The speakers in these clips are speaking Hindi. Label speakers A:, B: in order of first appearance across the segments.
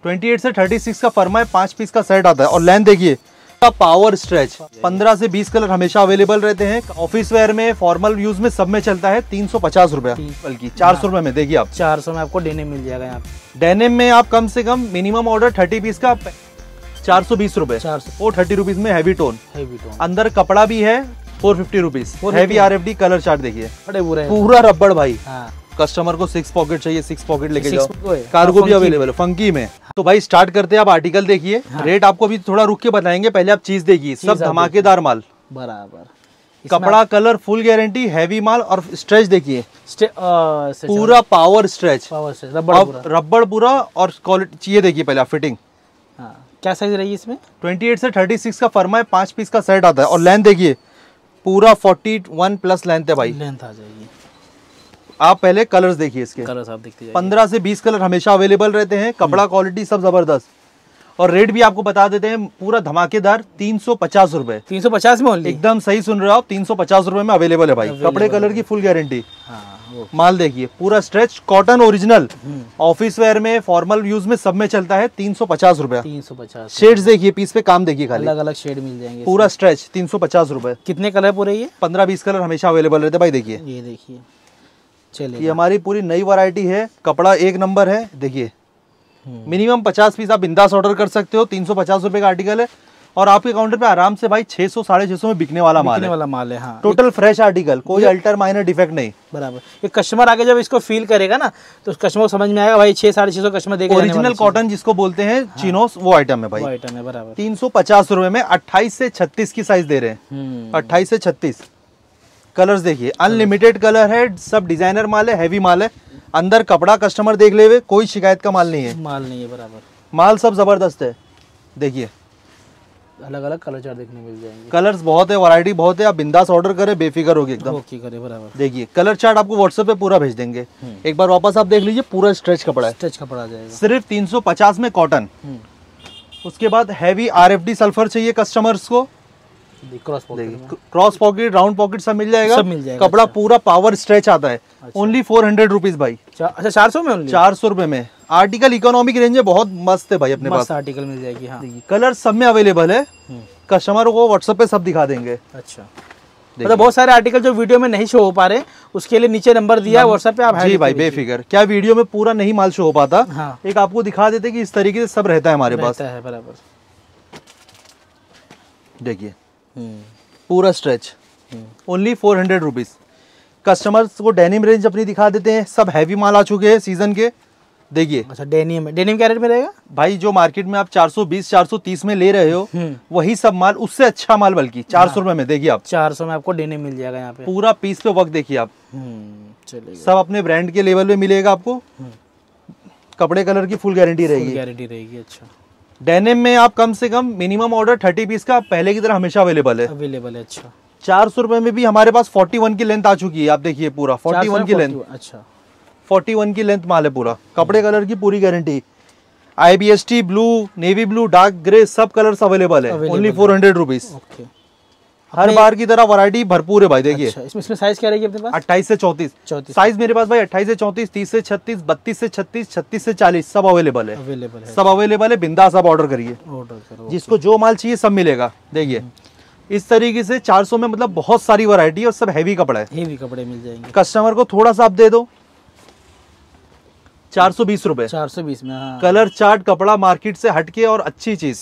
A: 28 से 36 का फर्मा है, 5 पीस का सेट आता है। और लेंथ देखिए, पावर स्ट्रेच 15 से 20 कलर हमेशा अवेलेबल रहते हैं। ऑफिस वेयर में, फॉर्मल यूज में, सब में चलता है। 350 रुपया, बल्कि 400 रुपए में। देखिए आप
B: 400 में आपको डेनिम मिल जाएगा यहाँ पे।
A: डेनिम में आप कम से कम मिनिमम ऑर्डर 30 पीस का 420 रुपए, 430 रुपीज में हैवी टोन। अंदर कपड़ा भी है 450 rupees. Heavy RFD colour chart देखिए, पूरा रबड़ भाई। कस्टमर को 6 पॉकेट चाहिए, 6 पॉकेट लेके जाओ। कार्गो भी अवेलेबल है फंकी में। तो भाई स्टार्ट करते हैं। आप आर्टिकल देखिए। रेट आपको भी थोड़ा रुक के बताएंगे, पहले आप चीज देखिए। सब धमाकेदार माल,
B: बराबर
A: कपड़ा कलर फुल गारंटी, हैवी माल। और स्ट्रेच देखिए, पूरा पावर स्ट्रेच, रबड़ पूरा। और क्वालिटी ये देखिए पहले आप फिटिंग।
B: क्या साइज रहेगी इसमें?
A: 28 से 36 का फर्मा है, 5 पीस का सेट आता है। और लेंथ देखिए, पूरा 41 प्लस लेंथ है भाई।
B: लेंथ आ जाएगी।
A: आप पहले कलर्स देखिए इसके।
B: कलर्स आप देखते जाइए। 15
A: से 20 कलर हमेशा अवेलेबल रहते हैं। कपड़ा क्वालिटी सब जबरदस्त। और रेट भी आपको बता देते हैं, पूरा धमाकेदार 350 रुपए।
B: 350 में ओनली?
A: एकदम सही सुन रहे हो आप, 350 रुपए में अवेलेबल है भाई। कपड़े कलर की फुल गारंटी। माल देखिए, पूरा stretch cotton original. Office wear में, फॉर्मल यूज में, सब में चलता है। 350 रुपए।
B: 350।
A: शेड्स देखिए, पीस पे काम देखिए, खाली
B: अलग अलग शेड मिल जाएंगे।
A: पूरा स्ट्रेच 350 रुपए।
B: कितने कलर पूरे? ये
A: 15-20 कलर हमेशा अवेलेबल रहते हैं भाई। देखिए,
B: ये देखिए, चलिए,
A: ये हमारी पूरी नई वैरायटी है। कपड़ा एक नंबर है। देखिए, मिनिमम 50 पीस आप बिंदास ऑर्डर कर सकते हो। 350 रुपए का आर्टिकल है। और आपके काउंटर पे आराम से भाई 600 650 में बिकने वाला माल है। हाँ। टोटल फ्रेश आर्टिकल, कोई अल्टर माइनर डिफेक्ट नहीं।
B: बराबर। ये कस्टमर आगे जब इसको फील करेगा ना, तो कस्टमर को समझ में आएगा भाई 600-650 कस्टमर देगा।
A: ओरिजिनल कॉटन जिसको बोलते हैं, चिनोस, वो आइटम है भाई।
B: वो आइटम है, बराबर।
A: 350 रुपए में 28 से 36 की साइज दे रहे हैं। 28 से 36 कलर्स देखिए, अनलिमिटेड कलर है। सब डिजाइनर माल है, हैवी माल है। अंदर कपड़ा कस्टमर देख ले हुए, कोई शिकायत का माल नहीं है।
B: बराबर।
A: माल सब जबरदस्त है। देखिए,
B: अलग अलग कलर चार्ट देखने मिल जाएंगे।
A: कलर्स बहुत है, वैरायटी बहुत है। आप बिंदास ऑर्डर करें, बेफिक्र होगी एकदम।
B: ओके करे, बराबर।
A: देखिए, कलर चार्ट आपको व्हाट्सएप पे पूरा भेज देंगे। एक बार वापस आप देख लीजिए, पूरा स्ट्रेच कपड़ा है।
B: स्ट्रेच कपड़ा आ जाएगा।
A: सिर्फ 350 में कॉटन। उसके बाद हैवी RFD सल्फर चाहिए कस्टमर्स को। क्रॉस पॉकेट, राउंड पॉकेट सब मिल जाएगा। कपड़ा पूरा पावर स्ट्रेच आता है। ओनली 400 रुपीज भाई।
B: अच्छा, 400 में ओनली?
A: 400 रुपए में। आर्टिकल इकोनॉमिक रेंज में बहुत मस्त है भाई अपने पास।
B: आर्टिकल मिल जाएगी। हाँ।
A: कलर सब में अवेलेबल है। कस्टमर को व्हाट्सएप पे सब दिखा देंगे।
B: अच्छा, मतलब बहुत सारे आर्टिकल जो वीडियो में नहीं शो हो पा रहे, उसके लिए नीचे नंबर दिया है व्हाट्सएप पे, आप
A: जी भाई बेफिक्र। क्या वीडियो में पूरा नहीं माल शो हो पाता।
B: हाँ।
A: एक आपको दिखा देते कि इस तरीके से सब रहता है हमारे पास।
B: बराबर।
A: देखिए, पूरा स्ट्रेच, ओनली 400 रुपीज। कस्टमर्स को डेनिम रेंज अपनी दिखा देते हैं। सब हैवी माल आ चुके हैं सीजन के। देखिए,
B: अच्छा, डेनिम क्या रेट में रहेगा
A: भाई? जो मार्केट में आप 420 430 में ले रहे हो, वही सब माल, उससे अच्छा माल बल्कि 400 रुपए में। देखिए आप,
B: 400 में आपको डेनिम मिल जाएगा यहाँ पे।
A: पूरा पीस पे वर्क देखिए आप।
B: चलिए,
A: सब अपने ब्रांड के लेवल पे मिलेगा आपको। कपड़े कलर की फुल गारंटी रहेगी।
B: अच्छा,
A: डेनिम में आप कम से कम मिनिमम ऑर्डर 30 पीस का पहले की तरह हमेशा अवेलेबल है।
B: अच्छा,
A: 400 रुपए में भी हमारे पास 41 की लेंथ आ चुकी है। आप देखिए, पूरा 41 की लेंथ।
B: अच्छा,
A: 41 की लेंथ माल है पूरा। कपड़े कलर की पूरी गारंटी। IBST blue, navy blue, dark grey, सब कलर्स अवेलेबल है। Only 400 rupees. हर बार की तरह वैरायटी भरपूर है भाई। देखिए,
B: अच्छा, इसमें साइज क्या रहेगी अपने पास?
A: 28 से 34 साइज मेरे पास भाई। 28 से 34, 30 से 36, 32 से 36, 36 से 40 सब अवेलेबल है। सब अवेलेबल है। बिंदास आप ऑर्डर करिए, जिसको जो माल चाहिए सब मिलेगा। देखिए, इस तरीके से 400 में मतलब बहुत सारी वैरायटी और सब हैवी कपड़ा है।
B: हैवी कपड़े मिल जाएंगे।
A: कस्टमर को थोड़ा सा आप दे दो, 420 रुपए।
B: 420 में। हाँ।
A: कलर चार्ट, कपड़ा मार्केट से हटके और अच्छी चीज।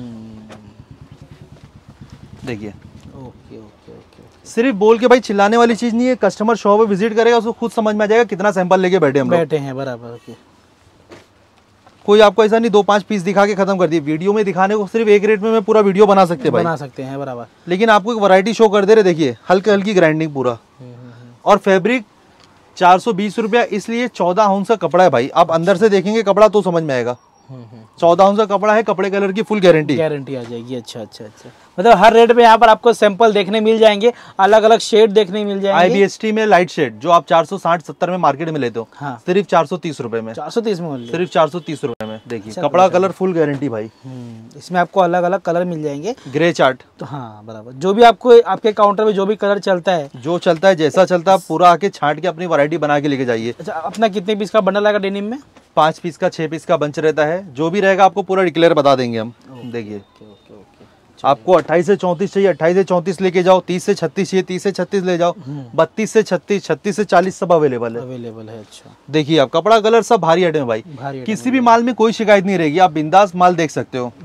A: देखिए, सिर्फ बोल के भाई चिल्लाने वाली चीज नहीं है। कस्टमर शॉप पे विजिट करेगा, उसको खुद समझ में आ जाएगा कितना सैंपल लेके बैठे हैं।
B: बराबर।
A: कोई आपको ऐसा नहीं 2-5 पीस दिखा के खत्म कर दिए। वीडियो में दिखाने को सिर्फ एक रेट में मैं पूरा वीडियो बना सकते
B: हैं, बराबर।
A: लेकिन आपको एक वैरायटी शो कर दे रहे। देखिए, हल्की ग्राइंडिंग पूरा। और फैब्रिक 420 रुपया, इसलिए 14 आउंस का कपड़ा है भाई। आप अंदर से देखेंगे कपड़ा तो समझ में आएगा। 14 आउंस का कपड़ा है। कपड़े कलर की फुल गारंटी आ
B: जाएगी। अच्छा, मतलब हर रेट में यहाँ पर आपको सैंपल देखने मिल जाएंगे, अलग अलग शेड देखने मिल जाएंगे।
A: IBST में लाइट शेड जो आप 460-70 में मार्केट में लेते हो,
B: हाँ।
A: सिर्फ 430 रुपए में।
B: 430 में
A: सिर्फ 430 रुपए में। देखिए, कपड़ा कलर फुल गारंटी भाई।
B: इसमें आपको अलग अलग कलर मिल जाएंगे।
A: Grey chart.
B: तो हाँ, बराबर। जो भी आपको आपके काउंटर में जो भी कलर चलता है,
A: जैसा चलता है, पूरा आके छांट के अपनी वैरायटी बना के लेके जाइए।
B: अच्छा, अपना कितने पीस का बंडल आएगा डेनिम में?
A: 5 पीस का, 6 पीस का बंच रहता है। है, जो भी रहेगा आपको पूरा डिक्लेयर बता देंगे हम। देखिए आपको 28 से 34 चाहिए, 28 से 34 लेके जाओ, 30 से 36 चाहिए, 30 से 36 ले जाओ, 32 से 36, 36 से 40 सब अवेलेबल है। अच्छा देखिए आप कपड़ा कलर सब भारी आइटम है भाई, किसी भी माल में कोई शिकायत नहीं रहेगी, आप बिंदास माल देख सकते हो।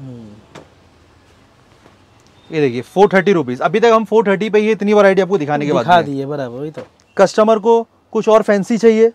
A: ये देखिए 430 रुपीज, अभी तक हम 430 पे ही इतनी वैरायटी आपको दिखाने के बाद
B: दिखा दी है बराबर। वही तो
A: कस्टमर को कुछ और फैंसी चाहिए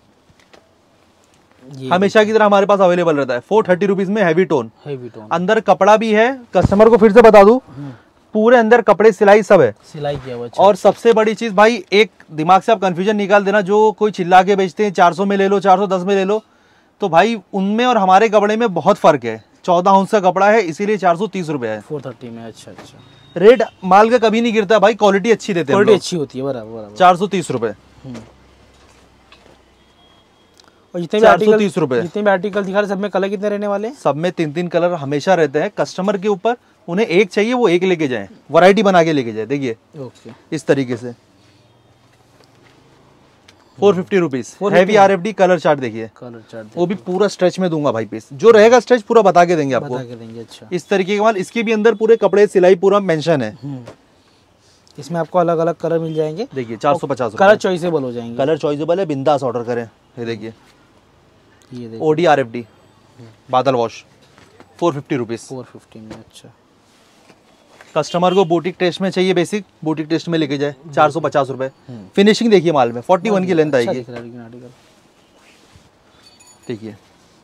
A: हमेशा की तरह हमारे पास अवेलेबल रहता है। 430 रुपीज में हैवी टोन, अंदर कपड़ा भी है, कस्टमर को फिर से बता दूं पूरे अंदर कपड़े सिलाई सब है, सिलाई किया हुआ। और सबसे बड़ी चीज भाई, एक दिमाग से आप कंफ्यूजन निकाल देना, जो कोई चिल्ला के बेचते हैं 400 में ले लो, 410 में ले लो, तो भाई उनमें और हमारे कपड़े में बहुत फर्क है। 14 अंश का कपड़ा है इसीलिए 430 रुपए है 430 में। अच्छा रेट माल का कभी नहीं गिरता भाई, क्वालिटी अच्छी देते हैं, क्वालिटी अच्छी होती है बराबर। 430 रुपए
B: और जितने भी आर्टिकल दिखा रहे सब में कलर कितने रहने वाले हैं?
A: सब में 3-3 कलर हमेशा रहते हैं। कस्टमर के ऊपर, उन्हें एक चाहिए वो एक लेके जाएं, वैरायटी बना के लेके जाए। देखिए इस तरीके से 450 rupees, heavy RFD colour chart. देखिए कलर चार्ट वो भी पूरा स्ट्रेच में दूंगा भाई, पीस जो रहेगा स्ट्रेच पूरा बता के देंगे आपको। अच्छा इस तरीके का माल, इसके भी अंदर पूरे कपड़े सिलाई पूरा मेंशन है।
B: इसमें आपको अलग अलग कलर मिल जाएंगे।
A: देखिए 450
B: कलर चॉइसेबल हो जाएंगे,
A: कलर चॉइसेबल है, बिंदास ऑर्डर करें। ये देखिए OD RFD बादल वॉश 450 रुपीज,
B: 450 में। अच्छा
A: कस्टमर को बुटीक टेस्ट में चाहिए, बेसिक बुटीक टेस्ट में लेके जाए 450 रुपए। फिनिशिंग देखिए माल में 41 की लेंथ आएगी। देखिए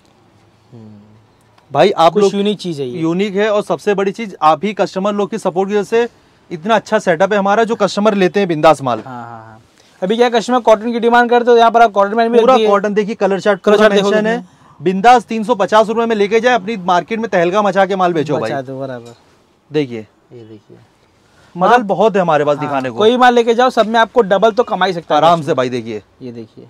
A: भाई आप लोग
B: यूनिक चीज है,
A: यूनिक है। और सबसे बड़ी चीज आप ही कस्टमर लोग की सपोर्ट की वजह से इतना अच्छा सेटअप है हमारा, जो कस्टमर लेते हैं बिंदास माल।
B: अभी क्या कस्टमर कॉटन की डिमांड करते हो, यहाँ पर आप कॉटन में
A: पूरा कॉटन देखिए, कलर चार्ट मेंशन है, बिंदास 350 रुपए में लेके जाए, अपनी मार्केट में तहलका मचा के माल बेचो भाई।
B: बराबर
A: देखिए ये देखिए माल बहुत है हमारे पास दिखाने को,
B: कोई माल लेके जाओ सब में आपको डबल तो कमाई सकता है
A: आराम से भाई। देखिए
B: ये देखिए,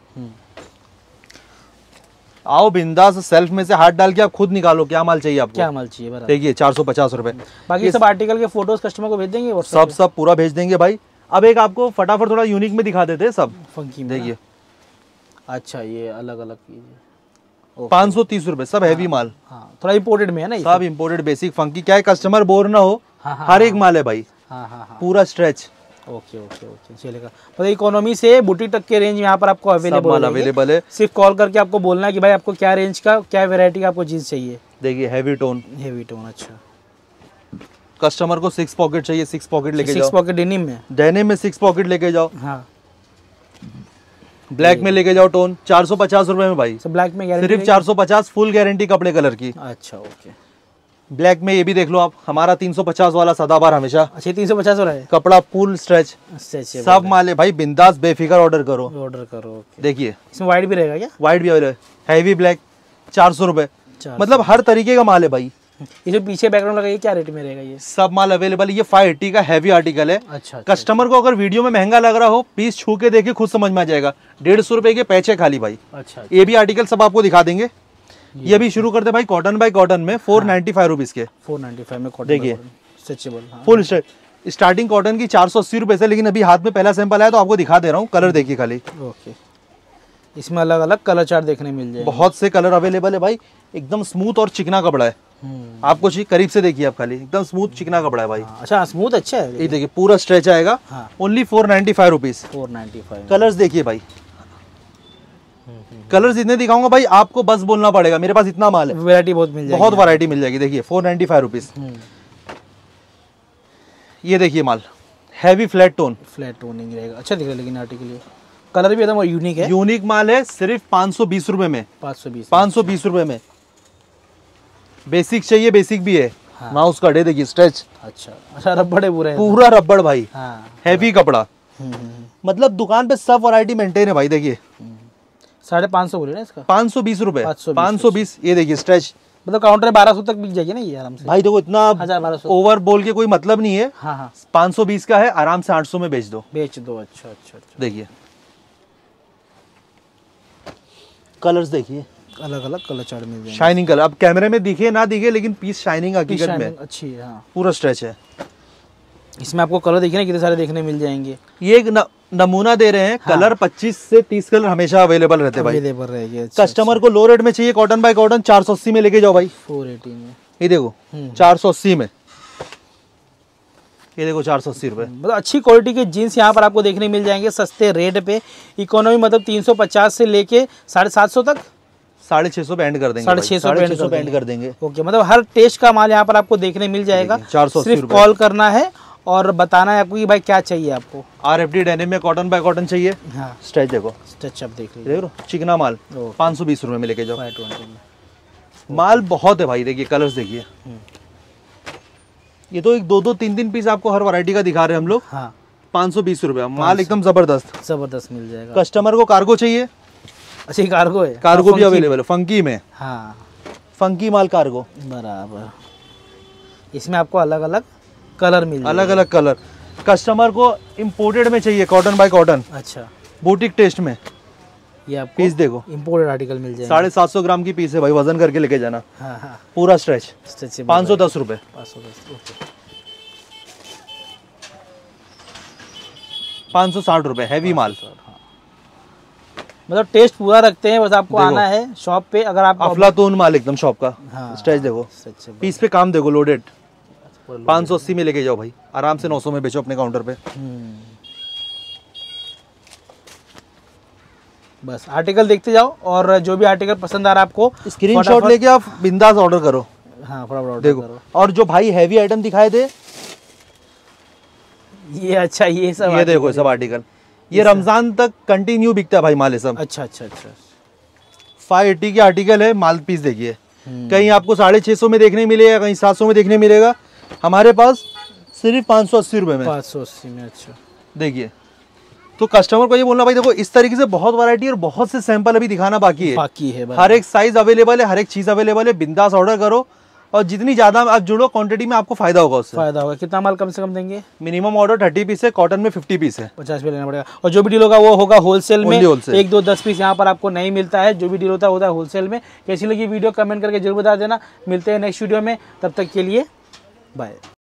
A: आओ बिंदास सेल्फ में से हाथ डाल के आप खुद निकालो क्या माल चाहिए आपको,
B: क्या माल चाहिए बराबर।
A: देखिए 450 रुपए।
B: बाकी सब आर्टिकल के फोटोज कस्टमर को भेज देंगे और
A: सब पूरा भेज देंगे भाई। अब एक आपको फटाफट थोड़ा यूनिक में दिखा देते हैं सब
B: फंकी में।
A: देखिए
B: अच्छा ये अलग अलग
A: 530 रुपए, सब हैवी माल।
B: हाँ थोड़ा इम्पोर्टेड में है ना,
A: सब इम्पोर्टेड बेसिक फंकी, क्या है कस्टमर बोर ना हो। हर एक माल है भाई, पूरा स्ट्रेच।
B: ओके चलेगा। मतलब इकोनॉमी से बुटीक तक के रेंज में यहाँ पर आपको
A: अवेलेबल है।
B: सिर्फ कॉल करके आपको बोलना है कि भाई आपको क्या रेंज का, क्या वैरायटी का आपको जींस चाहिए।
A: देखिए हैवी टोन,
B: अच्छा
A: कस्टमर को 6 पॉकेट चाहिए, 6 पॉकेट लेके जाओ।
B: 6 पॉकेट डेनिम में
A: 6 पॉकेट लेके जाओ।
B: हाँ
A: ब्लैक में लेके जाओ टोन 450 रुपए में भाई।
B: ब्लैक में
A: सिर्फ 450, फुल गारंटी कपड़े कलर की।
B: अच्छा ओके।
A: ब्लैक में ये भी देख लो आप, हमारा 350 वाला सदाबार हमेशा।
B: अच्छा 350 वाला है,
A: कपड़ा फुल स्ट्रेच सब माल है भाई, बिंदास बेफिक्र ऑर्डर करो। देखिए
B: इसमें वाइट भी रहेगा क्या?
A: वाइट भी अवेलेबल, हैवी ब्लैक 400 रुपए, मतलब हर तरीके का माल है भाई।
B: ये जो पीछे बैकग्राउंड लगा, ये क्या रेट में रहेगा? ये
A: सब माल अवेलेबल। ये 580 का हैवी आर्टिकल है।
B: अच्छा
A: कस्टमर को अगर वीडियो में महंगा लग रहा हो, पीस छू के देखे खुद समझ में आ जाएगा। 150 रुपए के पैचे खाली भाई। अच्छा ये भी आर्टिकल सब आपको दिखा देंगे। ये भी शुरू करते भाई कॉटन बाय कॉटन में 495 रुपीज के।
B: 495 में कॉटन
A: देखिए
B: stretchable
A: full stretch. Starting cotton की 480 रुपए से, लेकिन अभी हाथ में पहला सैंपल आया तो आपको दिखा दे रहा हूँ। कलर देखिए खाली।
B: ओके इसमें अलग अलग कलर चार्ट देखने मिल जाएंगे,
A: बहुत से कलर अवेलेबल है भाई। एकदम स्मूथ और चिकना कपड़ा है। आपको करीब से देखिए आप खाली, एकदम स्मूथ चिकना कपड़ा है भाई।
B: अच्छा स्मूथ अच्छा है।
A: ये देखिए पूरा स्ट्रेच आएगा। Only 495 rupees.
B: 495।
A: कलर्स देखिए भाई, कलर्स इतने दिखाऊंगा भाई आपको बस बोलना पड़ेगा, मेरे पास इतना माल है।
B: वैरायटी बहुत मिल जाएगी,
A: बहुत वैरायटी मिल जाएगी। देखिए 495 रुपीज। ये देखिए माल हैवी फ्लैट टोनिंग
B: रहेगा। अच्छा दिख रहा है लेकिन आर्टिकल, ये कलर भी एकदम यूनिक है।
A: यूनिक माल है, सिर्फ 520 रुपए में। 520 रुपए में। बेसिक चाहिए, बेसिक भी है। माउस कट है देखिए स्ट्रेच।
B: अच्छा रबड़ है
A: पूरा रबड़ भाई। हैवी कपड़ा, मतलब दुकान पे सब वैरायटी मेंटेन है भाई। देखिए
B: 550 बोले ना इसका,
A: 520 रुपए। 520। ये देखिए स्ट्रेच,
B: मतलब काउंटर 1200 तक बिक जाएगी ना ये आराम से
A: भाई। देखो इतना
B: 1200
A: ओवर बोल के कोई मतलब नहीं है। 520 का है, आराम से 800 में बेच दो।
B: अच्छा।
A: देखिए कलर्स देखिए,
B: अलग अलग कलर चार्ट मिल जाएंगे।
A: शाइनिंग कलर, अब कैमरे में दिखे ना दिखे, लेकिन पीस शाइनिंग हकीकत में
B: अच्छी है।
A: पूरा स्ट्रेच है।
B: इसमें आपको कलर देखिए ना कितने सारे देखने मिल जाएंगे।
A: ये एक नमूना दे रहे हैं।
B: हाँ।
A: कलर 25 से 30 कलर हमेशा अवेलेबल रहते हैं भाई।
B: अवेलेबल रहेंगे।
A: कस्टमर को लो रेट में चाहिए कॉटन बाय कॉटन 480 में लेके जाओ भाई।
B: 480 में
A: ये देखो 480 में, ये देखो 480 रुपए।
B: मतलब अच्छी क्वालिटी के जीन्स यहाँ पर आपको देखने मिल जाएंगे सस्ते रेट पे। इकोनॉमी मतलब 350 से लेके 750 तक,
A: 650 पे एंड कर देंगे।
B: 650
A: पे एंड कर देंगे।
B: ओके, मतलब हर टेस्ट का माल यहाँ पर आपको देखने मिल जाएगा।
A: 480
B: सिर्फ
A: रुपए।
B: कॉल करना है और बताना है आपको कि भाई क्या चाहिए आपको।
A: RFD डेनिम में कॉटन बाय कॉटन चाहिए।
B: हाँ,
A: स्ट्रेच देखो,
B: स्ट्रेच आप देख लीजिए।
A: देखो चिकना माल 520 रुपए में लेके जाओ।
B: 520 में
A: माल बहुत है भाई। देखिए कलर्स देखिए। ये तो एक 2-2 3-3 पीस आपको हर वैरायटी का दिखा रहे हैं हम लोग।
B: हाँ,
A: 520 रुपए माल एकदम जबरदस्त।
B: जबरदस्त मिल जाएगा।
A: कस्टमर को कार्गो चाहिए,
B: अच्छा ये कार्गो है।
A: कार्गो भी अवेलेबल है फंकी में।
B: हाँ,
A: फंकी माल कार्गो
B: बराबर। इसमें आपको अलग अलग कलर मिल जाएगा।
A: अलग अलग कलर। कस्टमर को इम्पोर्टेड में चाहिए कॉटन बाय कॉटन,
B: अच्छा,
A: बुटीक टेस्ट में।
B: ये आपको
A: पीस देखो,
B: इम्पोर्टेड आर्टिकल मिल जाएगा।
A: 750 ग्राम की पीस है भाई। वजन करके लेके जाना।
B: हाँ हाँ,
A: पूरा स्ट्रेच
B: स्ट्रेचेबल
A: 510 रुपए।
B: 510 ओके।
A: 560 रुपए हैवी माल।
B: मतलब टेस्ट पूरा रखते हैं, बस आपको
A: देखो।
B: आना है शॉप पे। अगर आप
A: अफलातून माल एकदम शॉप का।
B: हाँ,
A: स्ट्रेच देखो,
B: स्ट्रेचेबल।
A: पीस पे काम देखो लोडेड। 580 में लेके जाओ भाई। आराम से 900 में बेचो अपने काउंटर पे।
B: बस आर्टिकल देखते जाओ और जो भी आर्टिकल पसंद आ रहा है आपको
A: स्क्रीनशॉट लेके आप बिंदास ऑर्डर करो।
B: हाँ, फटाफट ऑर्डर
A: देखो
B: करो।
A: और जो भाई हैवी आइटम दिखाए थे,
B: ये अच्छा, ये सब
A: ये देखो सब आर्टिकल। ये रमजान तक कंटिन्यू बिकता है भाई माल। ये सब
B: अच्छा अच्छा अच्छा।
A: 580 के आर्टिकल है। माल पीस देखिए, कहीं आपको 650 में देखने मिलेगा, कहीं 700 में देखने मिलेगा। हमारे पास सिर्फ 580 रुपए में।
B: 580 में, अच्छा।
A: देखिए, तो कस्टमर को ये बोलना भाई देखो इस तरीके से बहुत वैरायटी और बहुत से सैंपल अभी दिखाना बाकी है।
B: बाकी है,
A: हर एक साइज अवेलेबल है, हर एक चीज अवेलेबल है। बिंदास ऑर्डर करो और जितनी ज्यादा आप जुड़ो क्वांटिटी में आपको फायदा होगा उससे।
B: फायदा होगा। कितना माल कम से कम देंगे?
A: मिनिमम ऑर्डर 30 पीस है, कॉटन में 50 पीस है।
B: 50 पे लेना पड़ेगा। और जो भी डील होगा वो होगा होलसेल में।
A: wholesale।
B: 1-2-10 पीस यहाँ पर आपको नहीं मिलता है। जो भी डील होता है होलसेल में। कैसी लगी वीडियो कमेंट करके जरूर बता देना। मिलते हैं नेक्स्ट वीडियो में, तब तक के लिए बाय।